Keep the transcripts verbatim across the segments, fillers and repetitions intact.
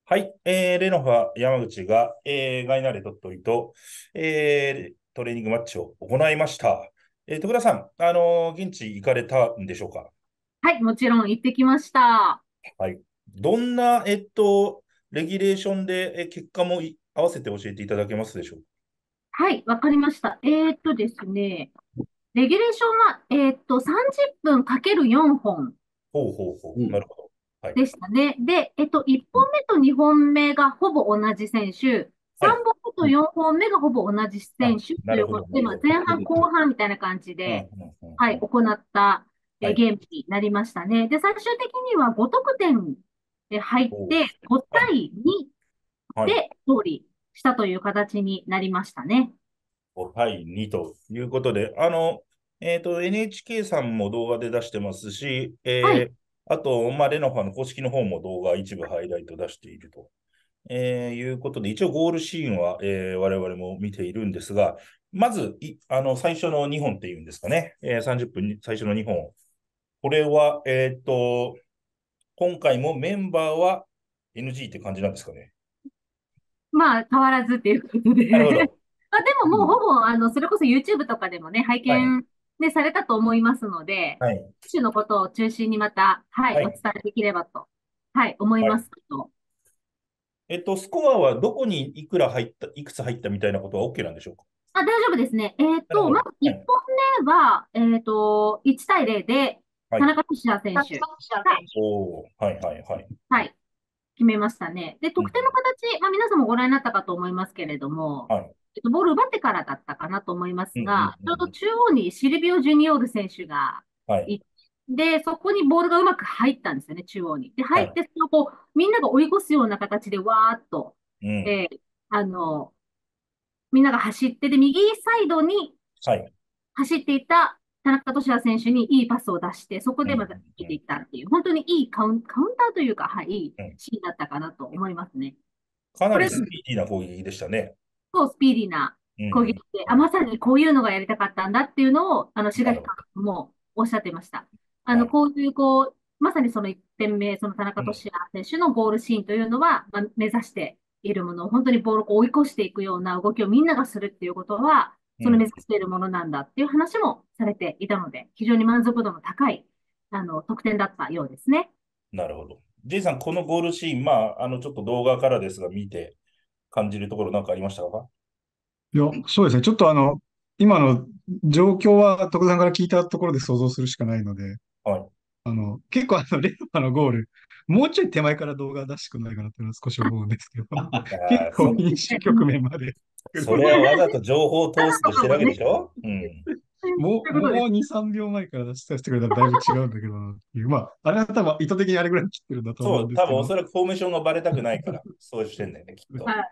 はい、えー、レノファ山口が、えー、ガイナレドットイと、えー、トレーニングマッチを行いました。えー、徳田さん、あのー現地行かれたんでしょうか？ はい、もちろん行ってきました。 はい。どんな、えっと、レギュレーションで、え、結果もい合わせて教えていただけますでしょうはい、わかりました。えーっとですね、レギュレーションは、えーっと、さんじゅっぷんかけるよんほんほうほうほう。なうん。 るほど。はい。 でしたね。で、えっと、いっぽんめとにほんめがほぼ同じ選手、3 はい。 本目とよんほんめがほぼ同じ選あ、 手となるほど、 いうことで、まあ、 なるほど。 前半後半みたいな感じうん、 で、 うん、うん、 はい、 うん。 行った、えーはい。 ゲームになりましたね。で、最終的にはご得点で入っおう。 てごはい。 対にはい。 で勝利したという形になりましたね。 はい、にということで、あの、えっと、エヌエイチケー さんも動画で出してますし、 はい。 えーあと、まあ、レノファの公式の方も動画一部ハイライト出していると、えーいうことで、一応ゴールシーンは、えー我々も見ているんですが、まず、いあの、最初のにほんっていうんですかね、えーさんじゅっぷんに最初のにほん。これは、えっと、今回もメンバーは エヌジー って感じなんですかね？ まあ、変わらずっていうことで。 なるほど。 まあ、でももうほうん。 ぼ、あの、それこそ YouTube とかでもね、拝はい。 見、ね、されたと思いますので、 はい。 選手のことを中心にまた、はい、お伝はい。 えできればと、はい、思いはい。 ますけど。 えっと、スコアはどこにいくら入った、いくつ入ったみたいなことは OK なんでしょうか？ あ、大丈夫ですね。えっと、 なるほど。 まず1 はい。 本目は、えっと、いち対ゼロで、 はい。 田中俊也選手が、 おー、はいはいはい。 はい、決めましたね。で、 うん。 得点の形、まあ、皆さんもご覧になったかと思いますけれども、 はい。 えっと、ボール奪ってからだったかなと思いまうんうんすが、ちょうどうん。 中央にシルビオ・ジュニオール選手がはい。 いて、そこにボールがうまく入ったんですよね、中央に。で、 はい。 入って、そのこう、みんなが追い越すような形でわーっと、 うん。 えーあの、みんなが走って、で、右サイドにはい。 走っていた田中俊也選手にいいパスを出して、そこうんうんでまた決めていうんったっていう、本当にいいカウン、カウンターというか、はい、いいうん。 シーンだったかなと思いますね。 かなりこれ、 スピーディーな攻撃でしたね。 そうスピーディーなうんう攻撃で、あ、 んうん。 まさにこういうのがやりたかったんだっていうのを、あの、志垣監なるほ督もおっしゃっていました。あど。はの、 い。 こういう、こう、まさにそのいってんめ、その田中うん。 俊也選手のゴールシーンというのは、まあ、目指しているもの、本当にボールを追い越していくような動きをみんながするっていうことは、その目うん。 指しているものなんだっていう話もされていたので、非常に満足度の高い、あの、得点だったようですね。 なるほど。J さん、このゴールシーン、まあ、あの、ちょっと動画からですが、見て感じるところなんかありましたか？ いや、そうですね。ちょっとあの、今の状況は徳田さんから聞いたところで想像するしかないので、 はい。 あの、結構あの、レンファのゴール、もうちょい手前から動画出してくんないかなっていうのは少し思うんですけど、結ああ、 構フそ、 ィニッシュ局面まで来るそれはわざと情報を通すとしてるわけでそうね。 しょ？うん。 もう、 ということです。 もうに、さんびょうまえから出し出してくれたらだいぶ違うんだけどなっていう。まあ、あれは多分意図的にあれぐらい切ってるんだと思そう、多分おうんですけど、 そらくフォーメーションがバレたくないから、そうしてんだよね、きっと。 はい。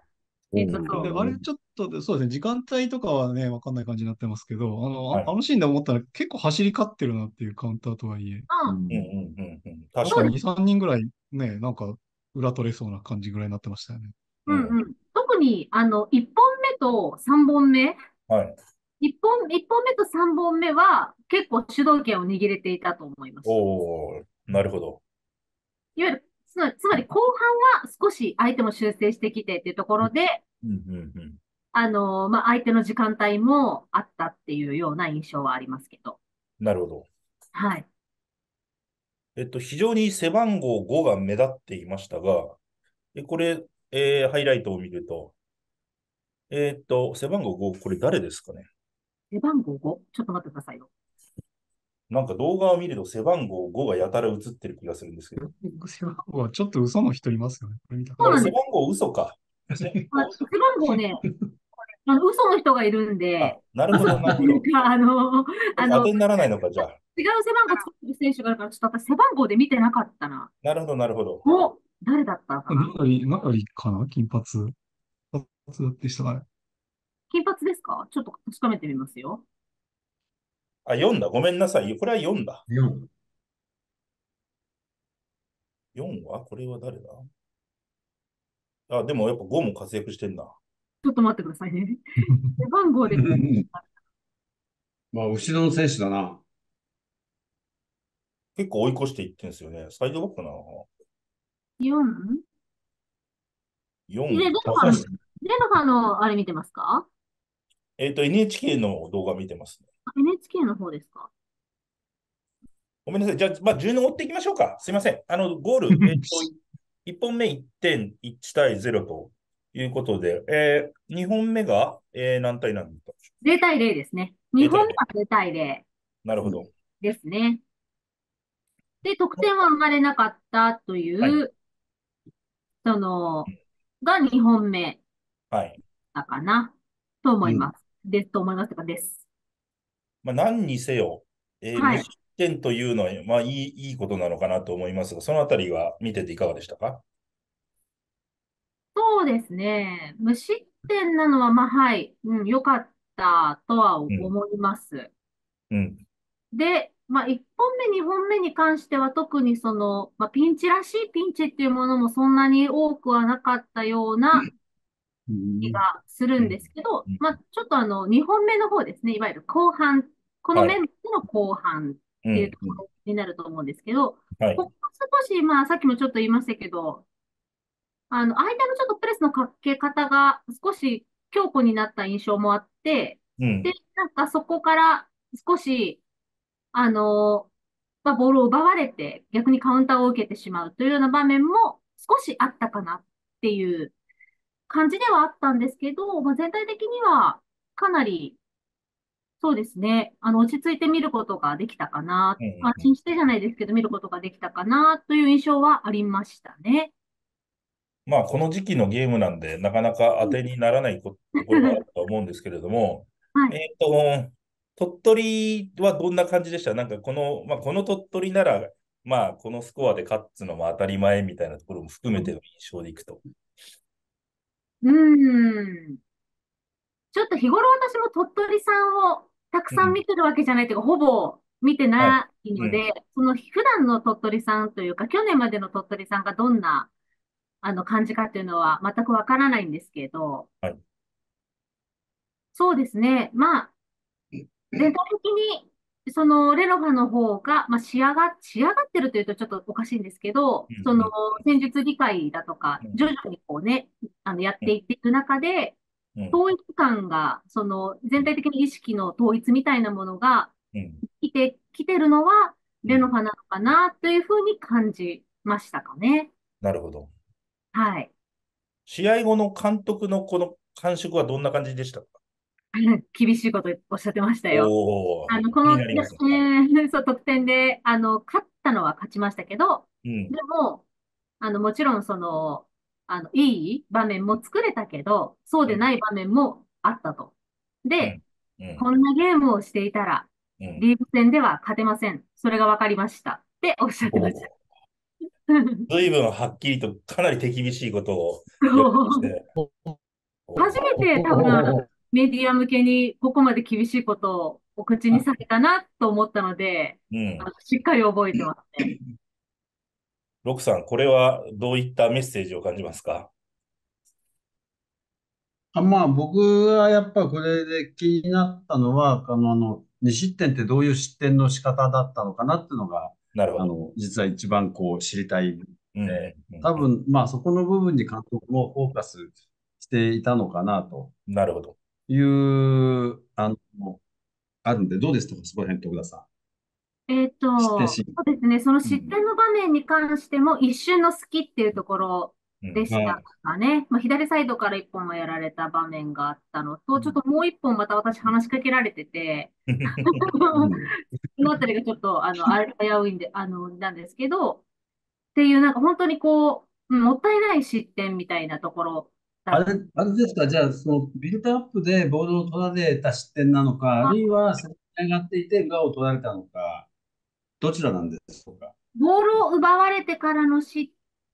うきっとん。で、 そう。 あれちょっとで、そうですね、時間帯とかはね、わかんない感じになってますけど、あの、あ、あはい。 のシーンで思ったら結構走り勝ってるなっていうカウンターとはいえ、 うん。 うんうんうんうん。 なんかに、 確かに。 さんにんぐらいね、なんか裏取れそうな感じぐらいになってましたよね。 うん。 うんうん。特に、あの、いっぽんめとさんぼんめ、 はい。 いっぽん、一本目とさんぼんめは結構主導権を握れていたと思います。 おー、なるほど。 いわゆる、つまり、つまり後半は少し相手も修正してきてっていうところで、 うんうんうん。 あの、まあ、相手の時間帯もあったっていうような印象はありますけど。 なるほど。 はい。 えっと、非常に背番号ごが目立っていましたが、え、これ、えーハイライトを見ると、えっと、背番号ご、これ誰ですかね？ 背番号ご、ちょっと待ってくださいよ。 なんか動画を見ると背番号ごがやたら映ってる気がするんですけど。 背番号はちょっと嘘の人いますよね。これ見たこれそうなんです。 背番号嘘か。 まあ、背番号ね、あの、嘘の人がいるんあ、 で、 なるほど、 嘘ってなるほど。 いうか、あの、あの、 これ当てにならないのか、じゃあ。 違う背番号つけてる選手があるから、ちょっと私背番号で見てなかったな。 なるほど、なるほど。 お、誰だったかな。 中り、中りかな金髪。金髪でしたかね。 金髪ですか？ちょっと確かめてみますよ。 あ、よんだ。ごめんなさい。これはよんだ。 よん。 よんはこれは誰だ？あ、でもやっぱごも活躍してんな。 ちょっと待ってくださいね。背番号で、 まあ、後ろの選手だな。 結構追い越していってんですよね。サイドバックなのかよん？ よんで、レ位。 ノファの、 高いですね。 レノファのあれ見てますか？ えっと、エヌエイチケー の動画見てますね。 あ エヌエイチケー の方ですか？ ごめんなさい。じゃあ、まあ、順を追っていきましょうか。すいません。あの、ゴール、えっと、いっぽんめいってん、いち対ゼロということで、えー、にほんめが、えー、何対何だったんでしょゼロ対ゼロですね。 う？ 日ゼロ 対本ゼロ。 はゼロ対ゼロなるほど。 ですね。で、得点は生まれなかったといはい。 う、その、がにほんめはい。 だかな、と思うん。 います。です、と思いますとかです。 まあ、何にせよ、えー無失はい。 点というのは、まあ、いい、いいことなのかなと思いますが、そのあたりは見てていかがでしたか？ そうですね。無失点なのは、まあ、はい、うん、良かったとはうん。 思います。 うん。 で、まあ、いっぽんめ、にほんめに関しては特にその、まあ、ピンチらしいピンチっていうものもそんなに多くはなかったような気がうん。 するんでうん。 すけど、 うん。 まあ、ちょっとあの、にほんめの方ですね、いわゆる後半、このはい。 メンバーの後半っていううん。 ところになると思うんですけど、 はい。 ここ少し、まあ、さっきもちょっと言いましたけど、あの、間のちょっとプレスのかけ方が少し強固になった印象もあって、で、 うん。 なんかそこから少し、あの、まあ、ボールを奪われて逆にカウンターを受けてしまうというような場面も少しあったかなっていう感じではあったんですけど、まあ、全体的にはかなり、そうですね、あの、落ち着いて見ることができたかな、 うん。うん。 安心してじゃないですけど、見ることができたかなという印象はありましたね。 まあ、この時期のゲームなんで、なかなか当てにならないこところもあると思うんですけれども、 はい。 えっと、鳥取はどんな感じでした？なんかこの、まあ、この鳥取なら、まあ、このスコアで勝つのも当たり前みたいなところも含めての印象でいくと。 うーん。ちょっと日頃私も鳥取さんをたくうん。 さん見てるわけじゃないというか、ほぼ見てはい。 ないうん。 ので、その普段の鳥取さんというか、去年までの鳥取さんがどんなあの感じかっていうのは全くわからないんですけど、 はい。 そうですね。まあ、全体的に、そのレノファの方が、まあ、仕上が、仕上がってるというとちょっとおかしいんですけど、 うん。 そのうん。 戦術理解だとか、 うん。 徐々にこうね、あのやっうん。 ていっていく中で、 うん。 統一感が、その全体的に意識の統一みたいなものがうん。 来て、来てるのは、 うん。 レノファなのかなというふうに感じましたかね。 なるほど。 はい。 試合後の監督のこの感触はどんな感じでしたか？ 厳しいことおっしゃってましたよ。 おー、 あの、この、で気になりますね。 えはい。 ーそう、得点で、あの、勝ったのは勝ちましたけど、 うん。 でも、あの、もちろん、その、あの、いい場面も作れたけど、そううん。 でない場面もあったと。で、 うん。うん。 こんなゲームをしていたら、 うん。 リーグ戦では勝てません。それが分かりました。っておっしゃってました。 おー、随分はっきりとかなり手厳しいことを言われましそうて。おー。 初めて多分、メディア向けにここまで厳しいことをお口にされたなと思ったので、 うん。 あのしっかり覚えてますね。 ロクさん、これはどういったメッセージを感じますか？ あ、まあ、僕はやっぱこれで気になったのは、あの、あの、に失点ってどういう失点の仕方だったのかなっていうのが、 なるほど。 あの、実は一番こう知りたいのうん。 で、 うん。うん。 多分、まあ、そこの部分に監督もフォーカスしていたのかなとなるほど。 いう、あの、あるんで、どうですか、そこら辺、徳田さえっと、 ん。失点シそうですね。そのーン。うん。 失点の場面に関しても一瞬の隙っていうところうん。 でしたはい。 かね。まあ、左サイドから一本はやられた場面があったのと、ちょっうん。 ともう一本また私話しかけられてて、 うん。 そのあたりがちょっと、あの、あ危ういんで、あの、なんですけど、っていう、なんか本当にこう、うんもったいない失点みたいなところだっあれ、あれですか、じゃあ、そのビルドアップでボールを取られた失点なのか、あた。 るいは攻め上がっていて裏を取られたのか、どちらなんでしょうか。 ボールを奪われてからの失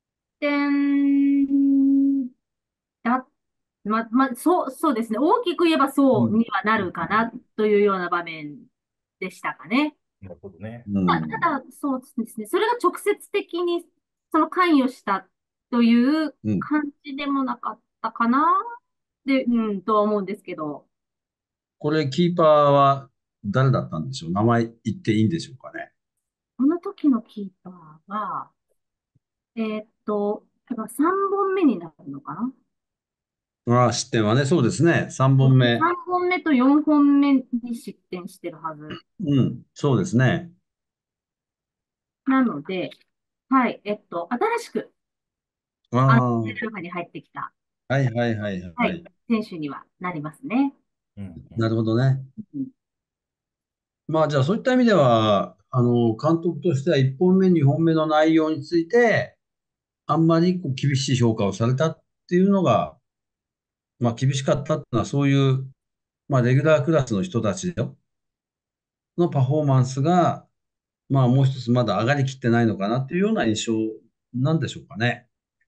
点だ、ま、ま、そう、そうですね。大きく言えばうん。 そうにはなるかなというような場面でしたかね。 なるほどね。 うまあ、 ん。 ただ、そうですね。それが直接的にその関与したといううん。 感じでもなかったかなで、うん、とは思うんですけど、 これ、キーパーは誰だったんでしょう。名前言っていいんでしょうかね。 この時のキーパーは、えーっと、 だからさんぼんめになるのかな。 ああ、失点はね、そうですね。さんぼんめ。 さんぼんめとよんほんめに失点してるはず。 うん、そうですね。 なので、はい、えっと、新しく、 ああの、 あ、はセルフに入ってきた、 いはいはいはい、 はい。 選手にはなりますね。 うんうんなるほどね。 うん、 まあ、じゃあそういった意味では、あの、監督としてはいっぽんめ、にほんめの内容について、あんまりこう厳しい評価をされたっていうのが、まあ、厳しかったっていうのは、そういう、まあ、レギュラークラスの人たちのパフォーマンスが、まあ、もう一つまだ上がりきってないのかなっていうような印象なんでしょうかね。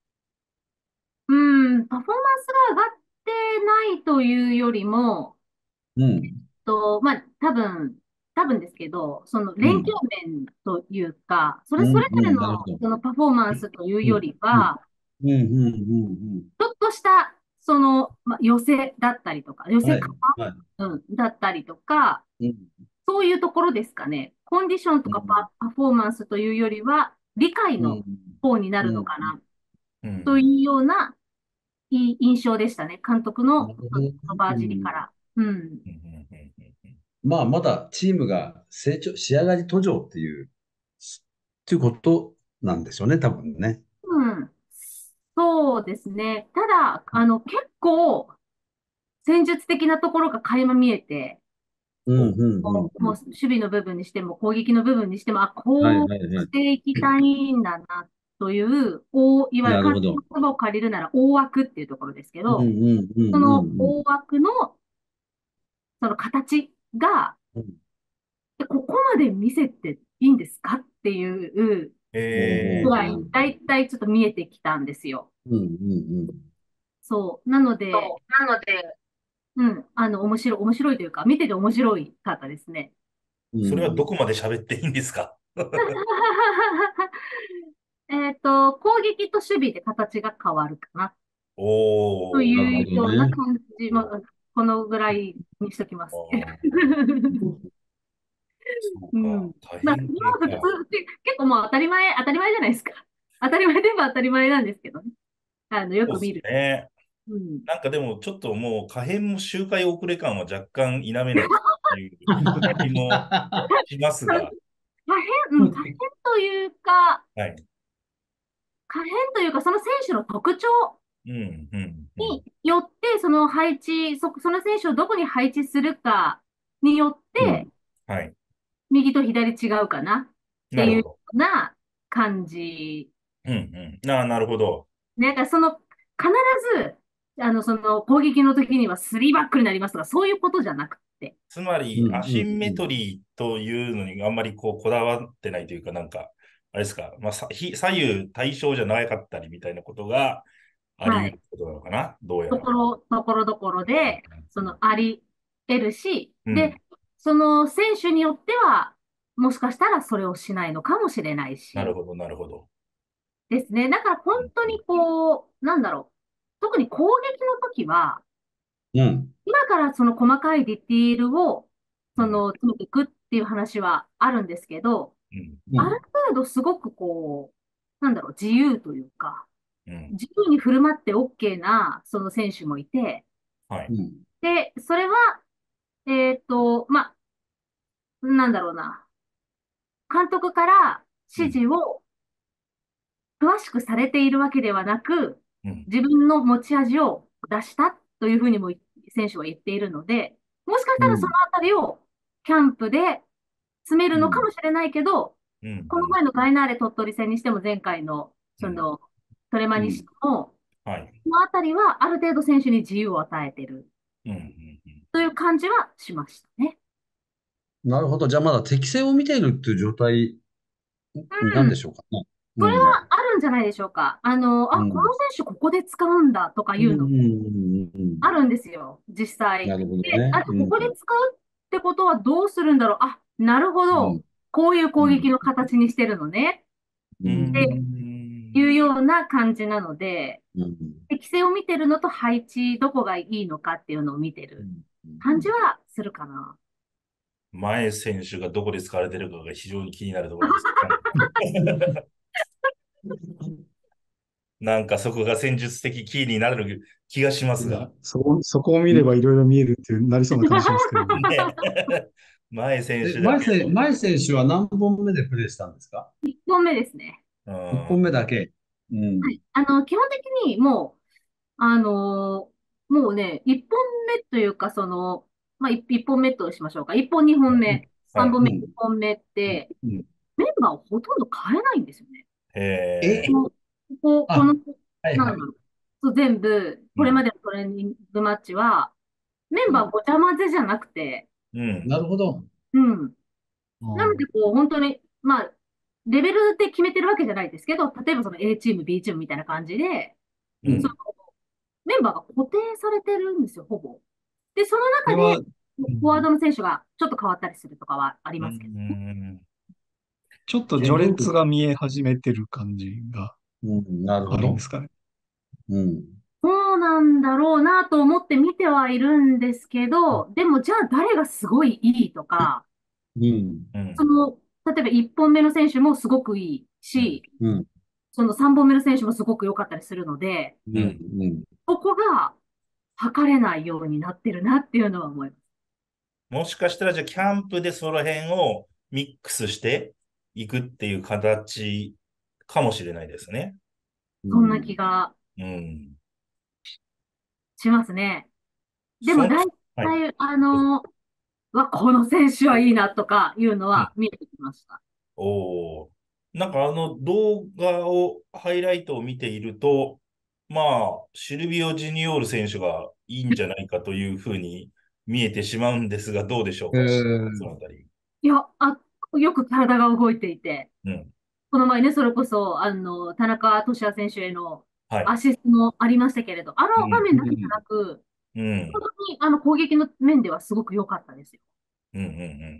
うん、パフォーマンスが上がってないというよりも、 うん、 と、まあ、多分、多分ですけど、その連携うん、 面というか、それうん、 それぞれのうん、なるほど。 そのパフォーマンスといううん、 よりうん、 は、 うん、うん、うん。 ちょっとした、その、まあ、寄せだったりとか、寄うん、はい、 せ方、 はい。 うん、だったりとか、 うん、 そういうところですかね。コンディションとかうん、 パ、パフォーマンスというよりは、理解うん、 の方になうん。 るのかな、 うんというようないい印象でしたね。監督の、 なるほどね。 そのバーうん。 ジリから。うん。 うんうんうんうんまあ、まだチームが成長、仕上がり途上っていう、っていうことなんでしょうね、多分ね。 うん。そうですね。ただ、あの、結構、戦術的なところが垣間見えて、 うん、 ほう。 うん、うん、うん。 もう守備の部分にしても攻撃の部分にしても、あ、 はい、 こうはい、はい。 していきたいんだな、という、大いわゆる監督なるほど。 の言葉を借りるなら大枠っていうところですけうん、うど、 ん、うん、 そのうん、 大枠の、その形が、 うん。 えここまで見せていいんですかっていうえー、 具合に、だいたいちょっと見えてきたんですよ。 うん、うん、 そう。なので、 そう。なので、 うん、あの、面白い、面白いというか、見てて面白いかったですね。 うん。 それはどうん。 こまで喋っていいんですか？ えっと、攻撃と守備で形が変わるかな、とおー、 なるほいうようなどね。 感じも、このぐらいにしときまあす。 ーそうか。 うん。まあ、 可変今普系か。 通って結構もう当たり前、当たり前じゃないですか。当たり前でも当たり前なんですけどね。あの、よそうですく見る。 ね。 うん。 なんかでも、ちょっともう、可変も周回遅れ感は若干否めないっていう感じもしますが、 可変、うん、可変というか、 はい。 可変というか、その選手の特徴うん、うん、うん。 によって、その配置、そ、その選手をどこに配置するかによっうん。 て、 はい。 右と左違うかなっていうよなるほど。 うな感じ。 うん、うん。ああ、なるほど。 ね、だからその、必ず、あの、その攻撃の時にはスリーバックになりますとか、そういうことじゃなくて。 つまり、 うん、 アシンうん、 メトリーというのにあんまりこう、こだわってないというか、なんか、あれですか、まあ、さひ左右対称じゃなかったりみたいなことがありはい。 得ることなのかな、どうやら。 ところ、ところどころで、その、あり得るし、で、 うん。 その選手によっては、もしかしたらそれをしないのかもしれないし、 なるほど、なるほど。 ですね。だから本うん当にこう、なんだろう。特に攻撃の時は、 うん。 今からその細かいディティールを、 うん。 その、詰めていくっていう話はあるんですけど、 うん。 あるうん。 程度すごくこう、なんだろう、自由というか、 うん。 自由に振る舞って OK な、その選手もいて、 はい。 うん。 で、それは、えっと、まあ、なんだろうな、監督からうん。 指示を詳しくされているわけではなく、 うん。 自分の持ち味を出したというふうにも選手は言っているので、もしかしたらそのうん。 あたりをキャンプで詰めるのかうん。 もしれないけど、 うん。うん。 この前のガイナーレ鳥取戦にしても前回のうん。 そのトレマにしうん。 ても、 はい。 そのあたりはある程度選手に自由を与えているうん。うん。うん。 という感じはしましたね。 なるほど。じゃあまだ適性を見ているっていう状態なんでうん。 しょうかね。 それうん。 はあるんじゃないでしょうか。あの、あ、このうん。 選手ここで使うんだとかうん。 いうのうん。うん。 あるんですよ、実際。 なるほどで、 ね。 あと、 うん。 ここで使うってことはどうするんだろう。あ、なるほど。 うん。 こういううん。 攻撃の形にしてるのね。 うーうん。 っていうん。 ような感じなので、 うん。 適性を見てるのと配置、どこがいいのかっていうのを見てるうん。 感じはするかな。 前選手がどこで使われてるかが非常に気になるところです。 なんかそこが戦術的キーになる気がしますが。 そこ、そこを見ればいろいろ見えるっていうなりそうな感じしますけど。 ね。前選え、 手だ前選、 けど。 前選手は何本目でプレーしたんですか？ いっぽんめですね。 ういち 本ん。 目だけ。うん。 あの、基本的にもう、あのーもうね、いっぽんめというか、その、まあ、いっぽんめとしましょうか。いっぽん、にほんめ、3 はい。 本目、 うん。 いっぽんめって、 うん。 メンバーをほとんど変えないんですよね。 ええ、 この、ここ、こあ、 の、 はいはい。 なんだろう。そう全部、 ー、うん。 これまでのトレーニングマッチは、メンうん。 バーごちゃ混ぜじゃなくて、 うん。 なるほど。 うん。 あなので、こう、本当に、まあ、レベルで決めてるわけじゃないですけど、例えばその A チーム、B チームみたいな感じで、そのうん。 メンバーが固定されてるんですよ、ほぼ。で、その中で、 これは、 フォワーうん、 ドの選手がちょっと変わったりするとかはありうますけどね。 ん。 ちょっとえ、どういうこと？ 序列が見え始めてる感じがうん。なるほど。 あるんですかね。 うん。 そうなんだろうなと思って見てはいるんですけど、でもじゃあ誰がすごいいいとか、 うん。 うん。 その、例えばいっぽんめの選手もすごくいいうん。 し、 うん。 そのさんぼんめの選手もすごく良かったりするので、 うん。うん。 ここが測れないようになってるなっていうのは思います。 もしかしたら、じゃあ、キャンプでその辺をミックスしていくっていう形かもしれないですね。 そんな気がうん。 しますね。でそん、 も大はい。 体、あの、わ、この選手はいいなとかいうのうん。 は見えてきました。 おお。なんかあの動画を、ハイライトを見ていると、まあ、シルビオ・ジュニオール選手がいいんじゃないかというふうに見えてしまうんですが、どうでしょうえか、そのあー、 たり。 いや、あ、よく体が動いていて、 うん。 この前ね、それこそ、あの、田中俊也選手へのはい。 アシストもありましたけれど、あの場うん。 面だけじゃなく、 うん。 本当にあの攻撃の面ではすごく良かったですよ。 うん。うん。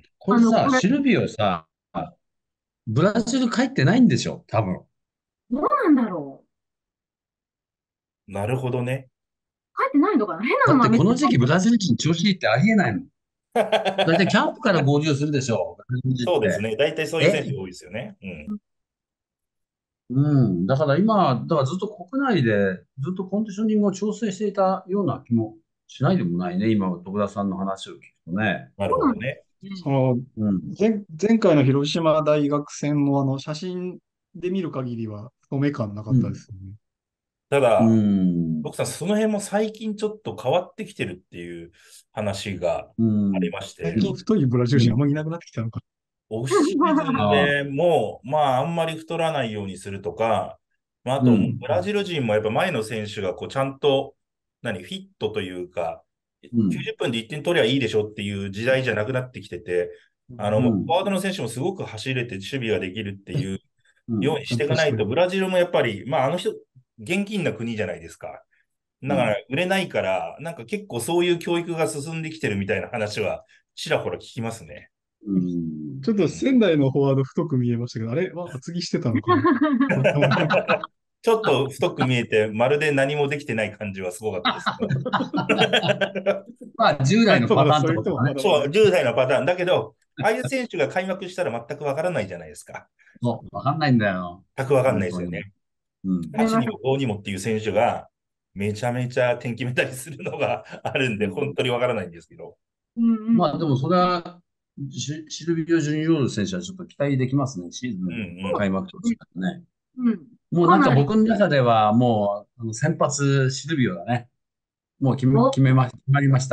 あの、 これさ、 これ、 シルビオさ、ブラジル帰ってないんでしょ多分。 どうなんだろう。 うん。なるほどね。 書いてないのかな、変なだっのはめっちゃてこの時期ブラジル人調子いいってありえないもん。だいたいキャンプから合流するでしょブラジル人って。 そうですね。大体そういう選え、 手多いですよね。うん。 うん。だから今、だからずっと国内でずっとコンディショニングを調整していたような気もしないでもないね。今、徳田さんの話を聞くとね。 なるそうなんでほどね。 すね。 その、 うん。 前、前回の広島大学戦もあの写真で見る限りは透明感なかったでうん。 すよね。 うただ、 ん。 僕さん、その辺も最近ちょっと変わってきてるっていう話がうん。 ありまし最て、 近太いブラジル人あんまりいなくなってきたのか。 オフシーズンああ。 でもう、まあ、あんまり太らないようにするとか、まあ、あと、 うん。 ブラジル人もやっぱ前の選手がこうちゃんと、何、フィットというか、 うん。 きゅうじゅっぷんでいってん取りゃいいでしょっていう時代じゃなくなってきてて、あの、フォうん。 ワードの選手もすごく走れて守備ができるっていううん。 ようにしていかないと、 確かに。 ブラジルもやっぱり、まあ、あの人、現金な国じゃないですか。だから、 うん。 売れないから、なんか結構そういう教育が進んできてるみたいな話は、ちらほら聞きますね。 うん。 ちょっとうん。 仙台のフォワード太く見えましたけど、あれは厚着してたのかな。 ちょっと太く見えて、まるで何もできてない感じはすごかったですね。 まあ、従来のパターンっまだそういうてことだね。 人もまだまだそう、じゅう代のパターン。だけど、ああいう選手が開幕したら全くわからないじゃないですか。 そう、わかんないんだよ。 全くわかんない本当に。 ですよね。 うん。 それは、 はちにもごにもっていう選手が、めちゃめちゃ点決めたりするのがあるんで、本うん。 当にわからないんですけど。 うんうん。 まあ、でもそれは、シシルビオ・ジュニオール選手はちょっと期待できますね。シーズうんうンん。 開幕投手からね。 うん。 もうなんかかなり、 僕の中ではもう、あの先発シルビオだね。もう決め、 お、 決めま、決まりました。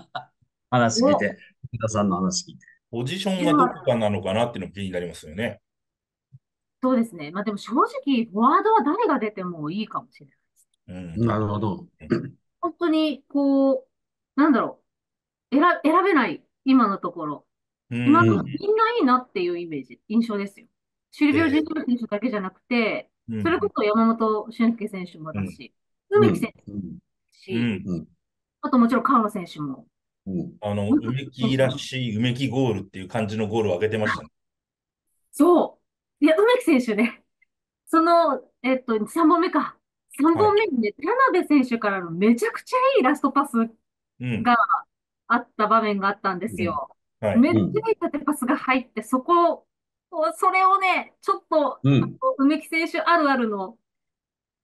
話聞いお、 て。福田さんの話聞いて。 ポジショいや、 ンがどこかなのかなっていうのが気になりますよね。 そうですね。まあでも正直、フォワードは誰が出てもいいかもしれないです。 うん。 なるほど。 本当に、こう、なんだろう、選、選べない、今のところ。 う今のところん。 みんないいなっていうイメージ、印象ですよ。シルビオ・ジェンえトル選手だけじゃなくて、 ー、うん。 それこそ山本俊介選手もうん。 だし、 うん。 梅木選手もうん。 し、 うん。 うん。 あともちろん川野選手も、 うん。 あの、 本当に梅木ら選手もしい梅木ゴールっていう感じのゴールを上げてましたね。 そう。いや、梅木選手ね、その、えっと、さんぼんめか。3 はい。 本目にね、田辺選手からのめちゃくちゃいいラストパスうん。 があった場面があったんでうん。 すよ。 はい。 めっちうん。 ゃいい縦パスが入って、そこを、それをね、ちょっと、あうん。 の梅木選手あるあるの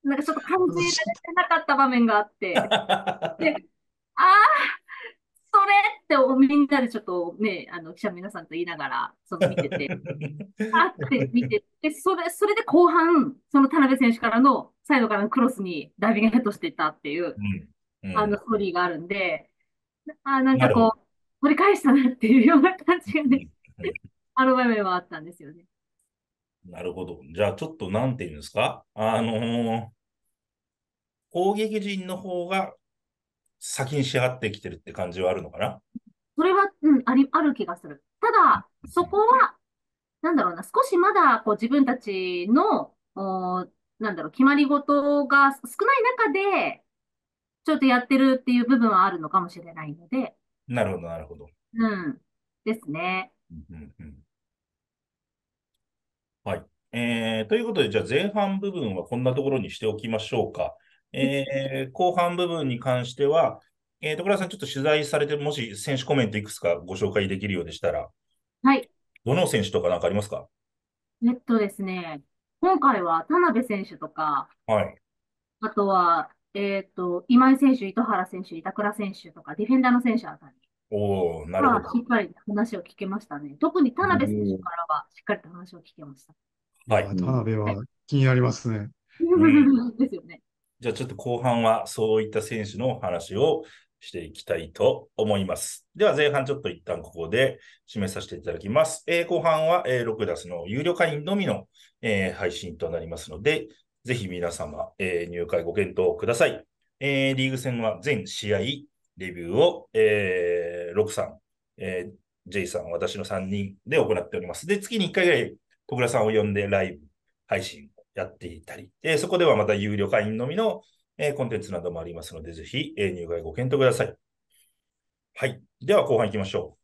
なんかちょっと感じられてなかった場面があって、で、ああ、それってみんなでちょっとね、あの、記者の皆さんと言いながら、その見てて、あって見て、で、それ、それで後半、その田辺選手からの、サイドからのクロスにダイビングヘッドしていったっていう、 うん。うあの、 ん。 ストーリーがあるんで、あ、なんなるほど。 かこう、取り返したなっていうような感じがね、 うんうんあの場面はあったんですよね。 なるほど。じゃあ、ちょっとなんていうんですかあのー攻撃陣の方が先に仕上がってきてるって感じはあるのかな？ それは、うん、あり、ある気がする。ただ、そこは、なんだろうな、少しまだ、こう、自分たちの、おーなんだろう、決まり事が少ない中で、ちょっとやってるっていう部分はあるのかもしれないので、 なるほど、なるほど。 うん、ですね。 うんうんうん、はい。えー、ということで、じゃあ前半部分はこんなところにしておきましょうか。えー、後半部分に関しては、えー、徳倉さん、ちょっと取材されて、もし選手コメントいくつかご紹介できるようでしたら、 はい。 どの選手とかなんかありますか？ えっとですね、今回は田辺選手とか、 はい。 あとは、えっと、今井選手、糸原選手、板倉選手とか、ディフェンダーの選手あたりおー、なるほは、 ど。 しっかり話を聞けましたね。特に田辺選手おーからは、しっかりと話を聞けました。 はい。 いやー、田辺はい。 は気になりますね。 うん。 ですよね。 じゃあちょっと後半はそういった選手の話をしていきたいと思います。では前半ちょっと一旦ここで締めさせていただきます。えー後半は、えーロクダスの有料会員のみの、えー配信となりますので、ぜひ皆様、えー入会ご検討ください。えーリーグ戦は全試合レビューを、えー、ロクさん、えー、J さん、私のさんにんで行っております。で、月にいっかいぐらい、徳倉さんを呼んでライブ配信やっていたり、えーそこではまた有料会員のみの、えーコンテンツなどもありますので、ぜひ、えー入会ご検討ください。はい。では後半行きましょう。